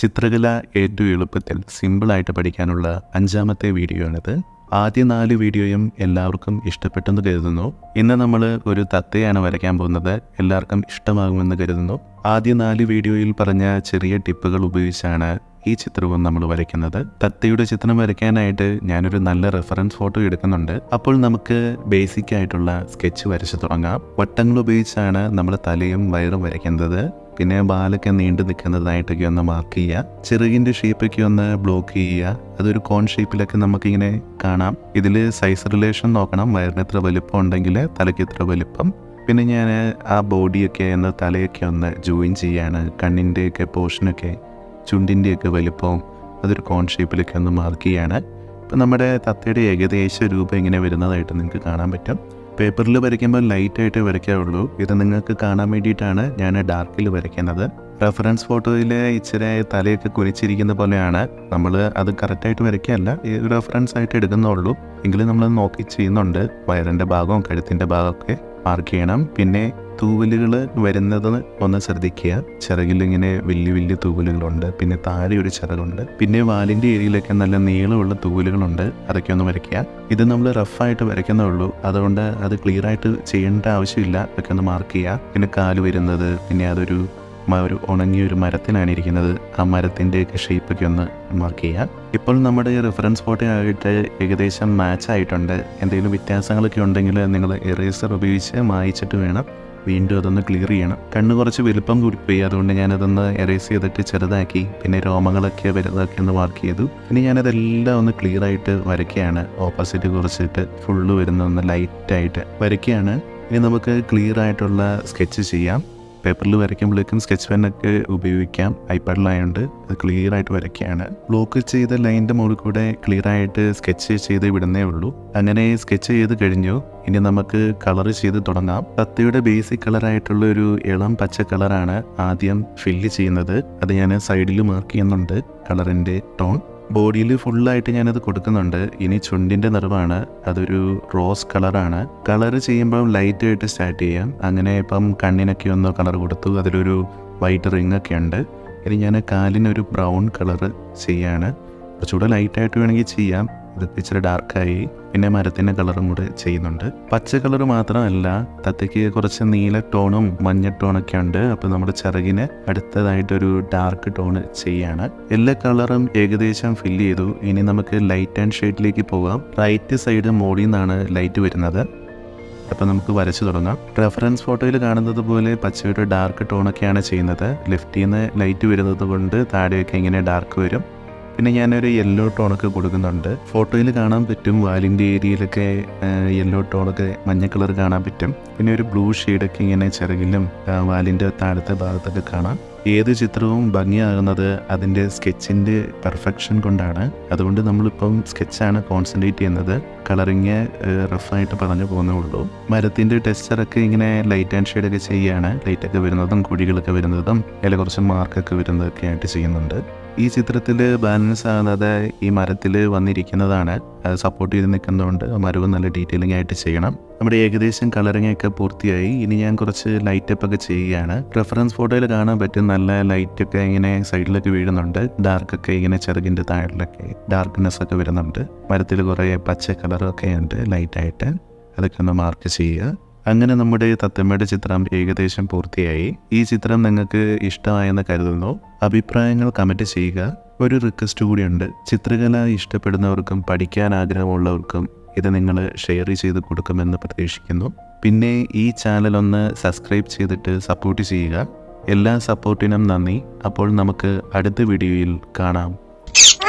ചിത്രകല ഏറ്റവും എളുപ്പത്തിൽ സിമ്പിളായിട്ട് പഠിക്കാനുള്ള 5ാമത്തെ വീഡിയോ ആണിത്. ആദ്യ 4 വീഡിയോയും എല്ലാവർക്കും ഇഷ്ടപ്പെട്ടെന്ന് കരുതുന്നു. ഇന്ന് നമ്മൾ ഒരു തത്തയാണ് വരയ്ക്കാൻ പോകുന്നത്. എല്ലാവർക്കും ഇഷ്ടമാകുമെന്ന് കരുതുന്നു. ആദ്യ 4 വീഡിയോയിൽ പറഞ്ഞ ചെറിയ ടിപ്പുകൾ ഉപയോഗിച്ചാണ് ഈ ചിത്രവും നമ്മൾ വരയ്ക്കുന്നത്. തത്തയുടെ ചിത്രം വരയ്ക്കാനായിട്ട് ഞാനൊരു നല്ല റെഫറൻസ് ഫോട്ടോ എടുക്കുന്നുണ്ട്. അപ്പോൾ നമുക്ക് ബേസിക് ആയിട്ടുള്ള സ്കെച്ച് വരച്ചു തുടങ്ങാം. വട്ടങ്ങൾ ഉപയോഗിച്ചാണ് നമ്മൾ തലയും വയറും വരയ്ക്കുന്നത്. പിന്നെ ബാലൊക്കെ നീണ്ടു നിൽക്കുന്നതായിട്ടൊക്കെ ഒന്ന് മാർക്ക് ചെയ്യുക. ചിറകിൻ്റെ ഷേപ്പൊക്കെ ഒന്ന് ബ്ലോക്ക് ചെയ്യുക. അതൊരു കോൺ ഷേപ്പിലൊക്കെ നമുക്കിങ്ങനെ കാണാം. ഇതിൽ സൈസ് റിലേഷൻ നോക്കണം. വയറിന് എത്ര വലിപ്പം ഉണ്ടെങ്കിൽ തലയ്ക്ക് എത്ര വലിപ്പം. പിന്നെ ഞാൻ ആ ബോഡിയൊക്കെ ഒന്ന് തലയൊക്കെ ഒന്ന് ജോയിൻ ചെയ്യാണ്. കണ്ണിൻ്റെയൊക്കെ പോർഷനൊക്കെ ചുണ്ടിൻ്റെയൊക്കെ വലിപ്പവും അതൊരു കോൺ ഷേപ്പിലൊക്കെ ഒന്ന് മാർക്ക് ചെയ്യാണ്. ഇപ്പം നമ്മുടെ തത്തയുടെ ഏകദേശ രൂപം ഇങ്ങനെ വരുന്നതായിട്ട് നിങ്ങൾക്ക് കാണാൻ പറ്റും. പേപ്പറിൽ വരയ്ക്കുമ്പോൾ ലൈറ്റായിട്ട് വരയ്ക്കാവുള്ളൂ. ഇത് നിങ്ങൾക്ക് കാണാൻ വേണ്ടിയിട്ടാണ് ഞാൻ ഡാർക്കിൽ വരയ്ക്കുന്നത്. റെഫറൻസ് ഫോട്ടോയിൽ ഇച്ചിരി തലയൊക്കെ കുനിച്ചിരിക്കുന്ന പോലെയാണ്. നമ്മൾ അത് കറക്റ്റായിട്ട് വരയ്ക്കുകയല്ല, റെഫറൻസ് ആയിട്ട് എടുക്കുന്നുള്ളൂ. എങ്കിലും നമ്മൾ നോക്കി ചെയ്യുന്നുണ്ട്. വയറിൻ്റെ ഭാഗവും കഴുത്തിൻ്റെ ഭാഗമൊക്കെ മാർക്ക് ചെയ്യണം. പിന്നെ തൂവലുകൾ വരുന്നത് ഒന്ന് ശ്രദ്ധിക്കുക. ചിറകിലിങ്ങനെ വലിയ തൂവലുകളുണ്ട്. പിന്നെ താഴെ ഒരു ചിറകുണ്ട്. പിന്നെ വാലിൻ്റെ ഏരിയയിലൊക്കെ നല്ല നീളമുള്ള തൂവലുകളുണ്ട്. അതൊക്കെ ഒന്ന് വരയ്ക്കുക. ഇത് നമ്മൾ റഫായിട്ട് വരയ്ക്കുന്നുള്ളൂ. അതുകൊണ്ട് അത് ക്ലിയർ ആയിട്ട് ചെയ്യേണ്ട ആവശ്യമില്ല. അതൊക്കെ ഒന്ന് മാർക്ക് ചെയ്യുക. പിന്നെ കാല് വരുന്നത്, പിന്നെ അതൊരു ഉണങ്ങിയൊരു മരത്തിനാണ് ഇരിക്കുന്നത്. ആ മരത്തിൻ്റെയൊക്കെ ഷേപ്പൊക്കെ ഒന്ന് മാർക്ക് ചെയ്യുക. ഇപ്പോൾ നമ്മുടെ റെഫറൻസ് ഫോട്ടോ ആയിട്ട് ഏകദേശം മാച്ച് ആയിട്ടുണ്ട്. എന്തെങ്കിലും വ്യത്യാസങ്ങളൊക്കെ ഉണ്ടെങ്കിൽ നിങ്ങൾ എറേസർ ഉപയോഗിച്ച് മായിച്ചിട്ട് വേണം വീണ്ടും അതൊന്ന് ക്ലിയർ ചെയ്യണം. കണ്ണ് കുറച്ച് വലുപ്പം കൂടിപ്പോയി. അതുകൊണ്ട് ഞാനതൊന്ന് എറേസ് ചെയ്തിട്ട് ചെറുതാക്കി. പിന്നെ രോമങ്ങളൊക്കെ വലുതാക്കി ഒന്ന് മാർക്ക് ചെയ്തു. പിന്നെ ഞാനതെല്ലാം ഒന്ന് ക്ലിയർ ആയിട്ട് വരയ്ക്കുകയാണ്. ഓപ്പോസിറ്റ് കുറച്ചിട്ട് ഫുള്ള് വരുന്ന ഒന്ന് ലൈറ്റായിട്ട് വരയ്ക്കുകയാണ്. ഇനി നമുക്ക് ക്ലിയർ ആയിട്ടുള്ള സ്കെച്ച് ചെയ്യാം. പേപ്പറിൽ വരയ്ക്കുമ്പോഴേക്കും സ്കെച്ച് പെന്നൊക്കെ ഉപയോഗിക്കാം. ഐപാഡിലായതുകൊണ്ട് അത് ക്ലിയർ ആയിട്ട് വരയ്ക്കുകയാണ്. ബ്ലോക്ക് ചെയ്ത ലൈനിൻ്റെ മുകളിൽ കൂടെ ക്ലിയർ ആയിട്ട് സ്കെച്ച് ചെയ്ത് വിടുന്നേ ഉള്ളൂ. അങ്ങനെ സ്കെച്ച് ചെയ്ത് കഴിഞ്ഞു. ഇനി നമുക്ക് കളർ ചെയ്ത് തുടങ്ങാം. തത്തയുടെ ബേസിക് കളറായിട്ടുള്ള ഒരു ഇളം പച്ച കളറാണ് ആദ്യം ഫില്ല് ചെയ്യുന്നത്. അത് ഞാൻ സൈഡിൽ മാർക്ക് ചെയ്യുന്നുണ്ട്. കളറിൻ്റെ ടോൺ ബോഡിയിൽ ഫുള്ളായിട്ട് ഞാനത് കൊടുക്കുന്നുണ്ട്. ഇനി ചുണ്ടിൻ്റെ നിറവാണ്. അതൊരു റോസ് കളറാണ്. കളർ ചെയ്യുമ്പം ലൈറ്റായിട്ട് സ്റ്റാർട്ട് ചെയ്യാം. അങ്ങനെ ഇപ്പം കണ്ണിനൊക്കെ ഒന്ന് കളർ കൊടുത്തു. അതിലൊരു വൈറ്റ് റിങ് ഒക്കെ ഉണ്ട്. ഇനി ഞാൻ കാലിനൊരു ബ്രൗൺ കളറ് ചെയ്യാണ്. കുറച്ചുകൂടെ ലൈറ്റായിട്ട് വേണമെങ്കിൽ ചെയ്യാം. ഇത് ഇച്ചിരി ഡാർക്കായി. പിന്നെ മരത്തിൻ്റെ കളറും കൂടെ ചെയ്യുന്നുണ്ട്. പച്ച കളർ മാത്രമല്ല, തത്തയ്ക്ക് കുറച്ച് നീല ടോണും മഞ്ഞ ടോണൊക്കെ ഉണ്ട്. അപ്പോൾ നമ്മുടെ ചിറകിന് അടുത്തതായിട്ടൊരു ഡാർക്ക് ടോണ് ചെയ്യാണ്. എല്ലാ കളറും ഏകദേശം ഫില്ല് ചെയ്തു. ഇനി നമുക്ക് ലൈറ്റ് ആൻഡ് ഷെയ്ഡിലേക്ക് പോകാം. റൈറ്റ് സൈഡ് മോഡിൽ നിന്നാണ് ലൈറ്റ് വരുന്നത്. അപ്പോൾ നമുക്ക് വരച്ചു തുടങ്ങാം. റെഫറൻസ് ഫോട്ടോയിൽ കാണുന്നത് പോലെ പച്ചയുടെ ഡാർക്ക് ടോണൊക്കെയാണ് ചെയ്യുന്നത്. ലെഫ്റ്റിൽ നിന്ന് ലൈറ്റ് വരുന്നത് കൊണ്ട് താഴെയൊക്കെ ഇങ്ങനെ ഡാർക്ക് വരും. പിന്നെ ഞാനൊരു യെല്ലോ ടോണൊക്കെ കൊടുക്കുന്നുണ്ട്. ഫോട്ടോയിൽ കാണാൻ പറ്റും വാലിൻ്റെ ഏരിയയിലൊക്കെ യെല്ലോ ടോണൊക്കെ മഞ്ഞ കളർ കാണാൻ പറ്റും. പിന്നെ ഒരു ബ്ലൂ ഷെയ്ഡൊക്കെ ഇങ്ങനെ ചിറകിലും വാലിൻ്റെ താഴത്തെ ഭാഗത്തൊക്കെ കാണാം. ഏത് ചിത്രവും ഭംഗിയാകുന്നത് അതിൻ്റെ സ്കെച്ചിൻ്റെ പെർഫെക്ഷൻ കൊണ്ടാണ്. അതുകൊണ്ട് നമ്മളിപ്പം സ്കെച്ചാണ് കോൺസെൻട്രേറ്റ് ചെയ്യുന്നത്. കളറിങ് റഫായിട്ട് പറഞ്ഞു പോകുന്നേ ഉള്ളൂ. മരത്തിൻ്റെ ടെക്സ്ചറൊക്കെ ഇങ്ങനെ ലൈറ്റ് ആൻഡ് ഷെയ്ഡൊക്കെ ചെയ്യുകയാണ്. ലൈറ്റൊക്കെ വരുന്നതും കുഴികളൊക്കെ വരുന്നതും അതിൽ കുറച്ച് മാർക്കൊക്കെ വരുന്നതൊക്കെ ആയിട്ട് ചെയ്യുന്നുണ്ട്. ഈ ചിത്രത്തിൽ ബാലൻസ് ആകുന്നത് ഈ മരത്തിൽ വന്നിരിക്കുന്നതാണ്. അത് സപ്പോർട്ട് ചെയ്ത് നിൽക്കുന്നതുകൊണ്ട് മരവും നല്ല ഡീറ്റെയിലിംഗ് ആയിട്ട് ചെയ്യണം. നമ്മുടെ ഏകദേശം കളറിങ് ഒക്കെ പൂർത്തിയായി. ഇനി ഞാൻ കുറച്ച് ലൈറ്റപ്പ് ഒക്കെ ചെയ്യുകയാണ്. റെഫറൻസ് ഫോട്ടോയിൽ കാണാൻ പറ്റും നല്ല ലൈറ്റൊക്കെ ഇങ്ങനെ സൈഡിലൊക്കെ വീഴുന്നുണ്ട്. ഡാർക്കൊക്കെ ഇങ്ങനെ ചെറുകിൻ്റെ താഴിലൊക്കെ ഡാർക്ക്നെസ് ഒക്കെ വരുന്നുണ്ട്. മരത്തിൽ കുറേ പച്ച കളറൊക്കെ ഉണ്ട് ലൈറ്റായിട്ട്. അതൊക്കെ ഒന്ന് മാർക്ക് ചെയ്യുക. അങ്ങനെ നമ്മുടെ തത്തമ്മയുടെ ചിത്രം ഏകദേശം പൂർത്തിയായി. ഈ ചിത്രം നിങ്ങൾക്ക് ഇഷ്ടമായെന്ന് കരുതുന്നു. അഭിപ്രായങ്ങൾ കമൻറ്റ് ചെയ്യുക. ഒരു റിക്വസ്റ്റ് കൂടിയുണ്ട്. ചിത്രകല ഇഷ്ടപ്പെടുന്നവർക്കും പഠിക്കാൻ ആഗ്രഹമുള്ളവർക്കും ഇത് നിങ്ങൾ ഷെയർ ചെയ്ത് കൊടുക്കുമെന്ന് പ്രതീക്ഷിക്കുന്നു. പിന്നെ ഈ ചാനൽ ഒന്ന് സബ്സ്ക്രൈബ് ചെയ്തിട്ട് സപ്പോർട്ട് ചെയ്യുക. എല്ലാ സപ്പോർട്ടിനും നന്ദി. അപ്പോൾ നമുക്ക് അടുത്ത വീഡിയോയിൽ കാണാം.